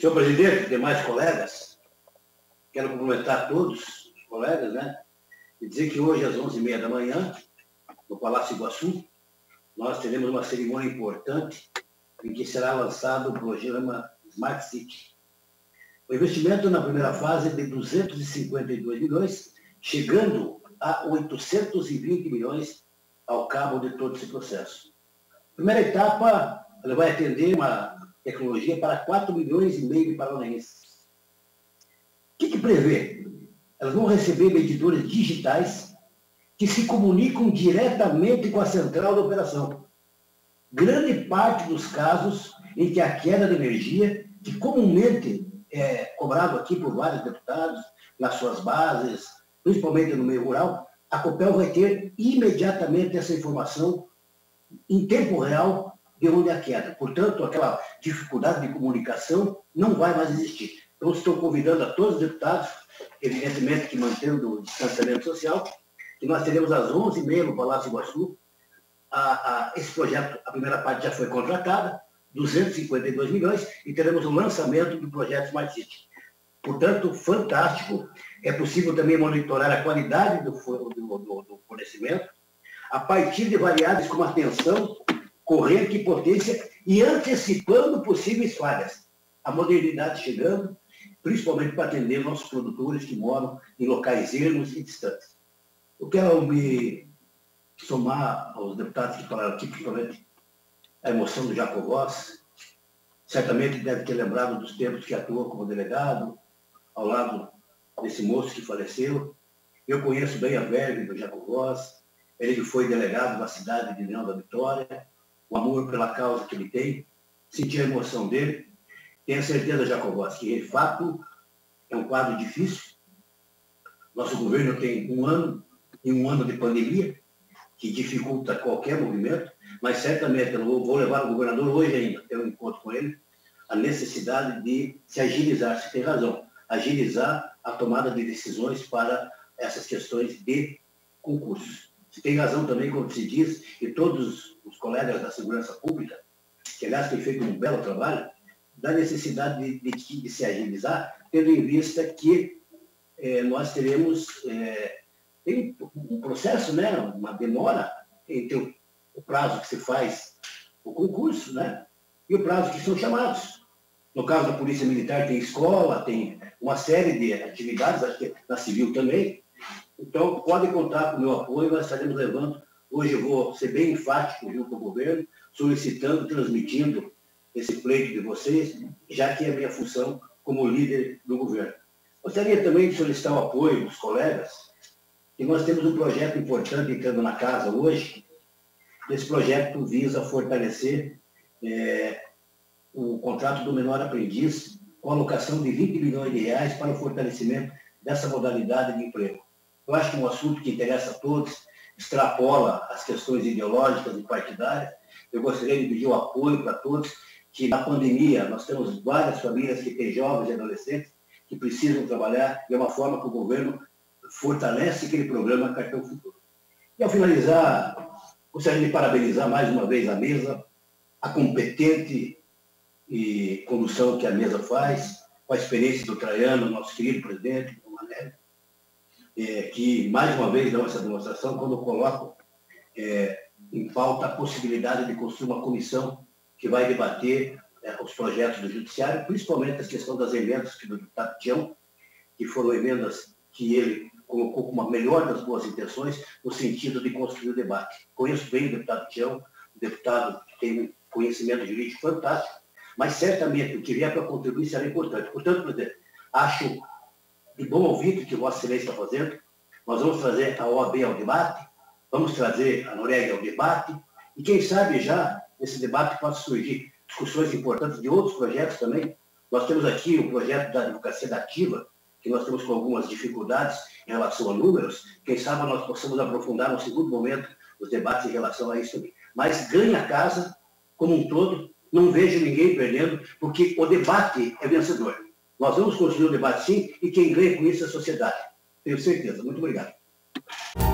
Senhor presidente, demais colegas, quero cumprimentar todos os colegas, né? E dizer que hoje, às 11h30 da manhã, no Palácio Iguaçu, nós teremos uma cerimônia importante em que será lançado o programa Smart City. O investimento na primeira fase é de 252 milhões, chegando a 820 milhões ao cabo de todo esse processo. A primeira etapa, ela vai atender uma tecnologia para 4,5 milhões de paranaenses. O que prevê? Elas vão receber medidores digitais que se comunicam diretamente com a central de operação. Grande parte dos casos em que a queda de energia, que comumente é cobrado aqui por vários deputados, nas suas bases, principalmente no meio rural, a Copel vai ter imediatamente essa informação em tempo real de onde é a queda. Portanto, aquela dificuldade de comunicação não vai mais existir. Então, estou convidando a todos os deputados, evidentemente que mantendo o distanciamento social, que nós teremos às 11h30 no Palácio Iguaçu. Esse projeto, a primeira parte já foi contratada, 252 milhões, e teremos o lançamento do projeto Smart City. Portanto, fantástico. É possível também monitorar a qualidade do fornecimento, a partir de variáveis como a tensão, corrente e potência, e antecipando possíveis falhas. A modernidade chegando, principalmente para atender nossos produtores que moram em locais ermos e distantes. Eu quero me somar aos deputados que falaram aqui, principalmente a emoção do Jacovós. Certamente deve ter lembrado dos tempos que atuou como delegado, ao lado desse moço que faleceu. Eu conheço bem a verve do Jacovós, ele que foi delegado na cidade de União da Vitória, o amor pela causa que ele tem, senti a emoção dele. Tenho certeza, Jacovós, que de fato é um quadro difícil. Nosso governo tem um ano de pandemia, que dificulta qualquer movimento, mas certamente eu vou levar o governador hoje ainda, ter um encontro com ele, a necessidade de se agilizar, se tem razão, agilizar a tomada de decisões para essas questões de concursos. Se tem razão também, como se diz, e todos os colegas da segurança pública, que aliás têm feito um belo trabalho, da necessidade de se agilizar, tendo em vista que nós teremos tem um processo, né, uma demora entre o prazo que se faz o concurso, né, e o prazo que são chamados. No caso da Polícia Militar tem escola, tem uma série de atividades, acho que na Civil também. Então, podem contar com o meu apoio, nós estaremos levando. Hoje eu vou ser bem enfático junto ao governo, solicitando, transmitindo esse pleito de vocês, já que é a minha função como líder do governo. Gostaria também de solicitar o apoio dos colegas, e nós temos um projeto importante entrando na casa hoje. Esse projeto visa fortalecer o contrato do menor aprendiz com alocação de 20 milhões de reais para o fortalecimento dessa modalidade de emprego. Eu acho que é um assunto que interessa a todos, extrapola as questões ideológicas e partidárias. Eu gostaria de pedir o apoio para todos, que na pandemia nós temos várias famílias que têm jovens e adolescentes que precisam trabalhar, e é uma forma que o governo fortalece aquele programa Cartão Futuro. E ao finalizar, gostaria de parabenizar mais uma vez a mesa, a competente e condução que a mesa faz, com a experiência do Traiano, nosso querido presidente, do Manelli, que mais uma vez dão essa demonstração quando colocam em pauta a possibilidade de construir uma comissão que vai debater os projetos do Judiciário, principalmente a questão das emendas do deputado Tião, que foram emendas que ele colocou como a melhor das boas intenções, no sentido de construir o debate. Conheço bem o deputado Tião, um deputado que tem um conhecimento jurídico fantástico, mas certamente o que vier para contribuir será importante. Portanto, presidente, acho de bom ouvido o que Vossa Excelência está fazendo. Nós vamos trazer a OAB ao debate, vamos trazer a Noreg ao debate, e quem sabe já nesse debate pode surgir discussões importantes de outros projetos também. Nós temos aqui o projeto da advocacia dativa, que nós temos com algumas dificuldades em relação a números. Quem sabe nós possamos aprofundar no segundo momento os debates em relação a isso também. Mas ganha a casa como um todo, não vejo ninguém perdendo, porque o debate é vencedor. Nós vamos construir o debate sim, e quem ganha com isso é a sociedade. Tenho certeza. Muito obrigado.